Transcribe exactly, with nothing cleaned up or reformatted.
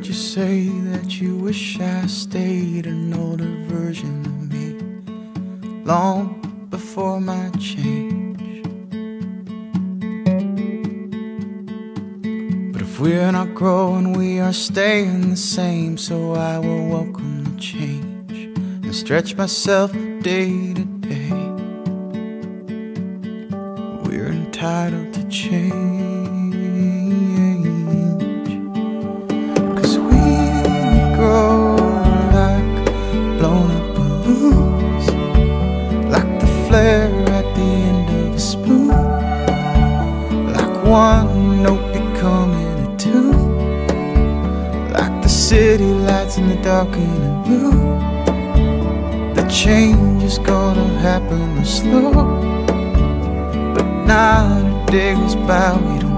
you say that you wish I stayed an older version of me, long before my change. But if we're not growing, we are staying the same. So I will welcome the change and stretch myself day to day. We're entitled to change. Flare at the end of a spoon, like one note becoming a tune, like the city lights in the dark and the blue. The change is gonna happen slow, but not a day goes by we don't